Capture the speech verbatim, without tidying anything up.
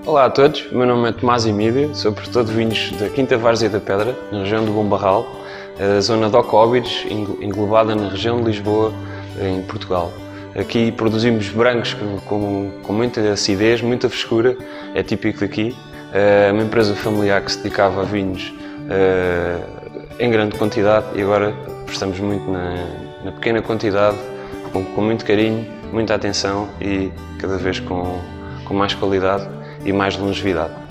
Olá a todos, o meu nome é Tomás Emílio, sou produtor de vinhos da Quinta Várzea da Pedra, na região do Bom Barral, a zona de Ocóbidos, englobada na região de Lisboa, em Portugal. Aqui produzimos brancos com, com muita acidez, muita frescura, é típico daqui. É uma empresa familiar que se dedicava a vinhos uh, em grande quantidade e agora prestamos muito na, na pequena quantidade, com, com muito carinho, muita atenção e cada vez com, com mais qualidade e mais longevidade.